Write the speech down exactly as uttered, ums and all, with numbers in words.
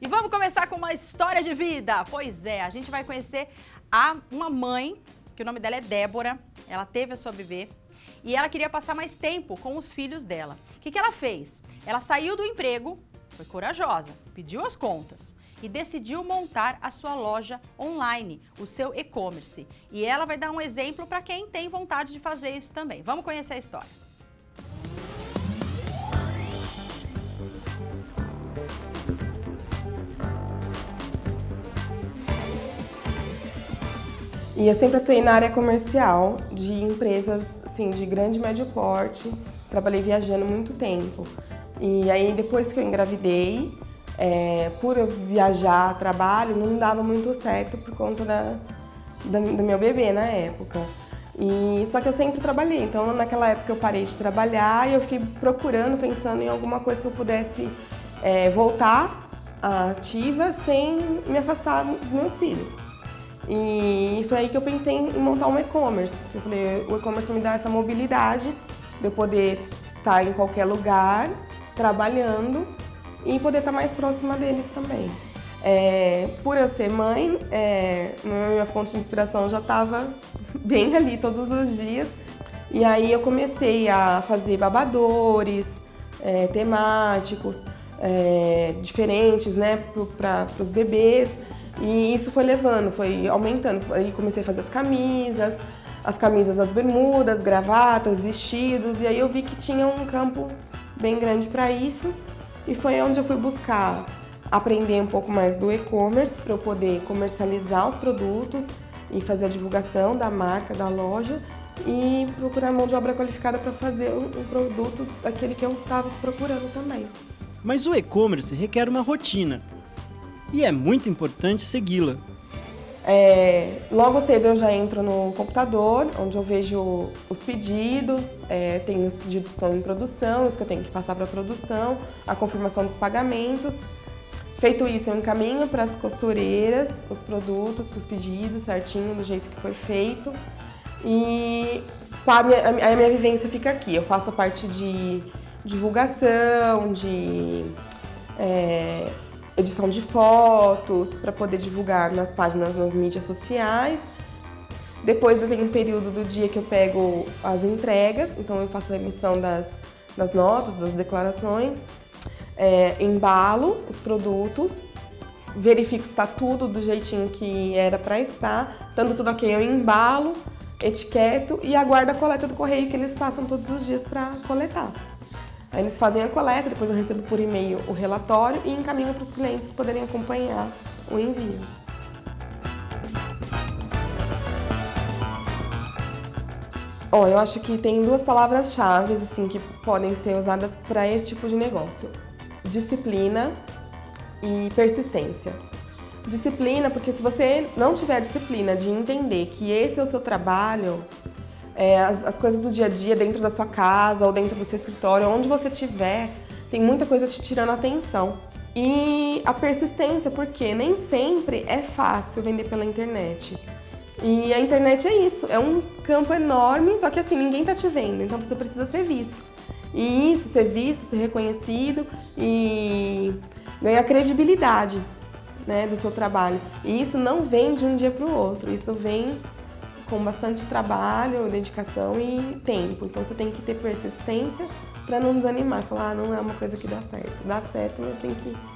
E vamos começar com uma história de vida. Pois é, a gente vai conhecer a, uma mãe, que o nome dela é Débora, ela teve a sua bebê e ela queria passar mais tempo com os filhos dela. O que, que ela fez? Ela saiu do emprego, foi corajosa, pediu as contas e decidiu montar a sua loja online, o seu e-commerce. E ela vai dar um exemplo para quem tem vontade de fazer isso também. Vamos conhecer a história. E eu sempre atuei na área comercial de empresas assim, de grande e médio porte. Trabalhei viajando muito tempo. E aí depois que eu engravidei, é, por eu viajar, trabalho, não dava muito certo por conta da, da, do meu bebê na época. E, só que eu sempre trabalhei, então naquela época eu parei de trabalhar e eu fiquei procurando, pensando em alguma coisa que eu pudesse é, voltar ativa sem me afastar dos meus filhos. E foi aí que eu pensei em montar um e-commerce. Eu falei, o e-commerce me dá essa mobilidade de eu poder estar em qualquer lugar, trabalhando e poder estar mais próxima deles também. É, por eu ser mãe, é, minha fonte de inspiração já estava bem ali todos os dias. E aí eu comecei a fazer babadores é, temáticos, é, diferentes, né, para os bebês. E isso foi levando, foi aumentando. Aí comecei a fazer as camisas, as camisas, as bermudas, gravatas, vestidos. E aí eu vi que tinha um campo bem grande para isso. E foi onde eu fui buscar aprender um pouco mais do e-commerce para eu poder comercializar os produtos e fazer a divulgação da marca, da loja e procurar mão de obra qualificada para fazer um produto daquele que eu estava procurando também. Mas o e-commerce requer uma rotina. E é muito importante segui-la. É, logo cedo eu já entro no computador, onde eu vejo os pedidos, é, tem os pedidos que estão em produção, os que eu tenho que passar para a produção, a confirmação dos pagamentos. Feito isso, eu encaminho para as costureiras os produtos, os pedidos certinho, do jeito que foi feito. E a minha, a minha vivência fica aqui. Eu faço a parte de divulgação, de... É, edição de fotos, para poder divulgar nas páginas, nas mídias sociais. Depois eu tenho um período do dia que eu pego as entregas, então eu faço a emissão das, das notas, das declarações, é, embalo os produtos, verifico se está tudo do jeitinho que era para estar, estando tudo ok, eu embalo, etiqueto e aguardo a coleta do correio que eles passam todos os dias para coletar. Aí eles fazem a coleta, depois eu recebo por e-mail o relatório e encaminho para os clientes poderem acompanhar o envio. Ó, eu acho que tem duas palavras-chave assim, que podem ser usadas para esse tipo de negócio. Disciplina e persistência. Disciplina, porque se você não tiver disciplina de entender que esse é o seu trabalho, É, as, as coisas do dia a dia dentro da sua casa ou dentro do seu escritório, onde você estiver, tem muita coisa te tirando a atenção. E a persistência, porque nem sempre é fácil vender pela internet. E a internet é isso, é um campo enorme, só que assim, ninguém tá te vendo, então você precisa ser visto. E isso, ser visto, ser reconhecido e ganhar credibilidade, né, do seu trabalho. E isso não vem de um dia para o outro, isso vem com bastante trabalho, dedicação e tempo. Então você tem que ter persistência para não desanimar, falar, ah, não é uma coisa que dá certo. Dá certo, mas tem que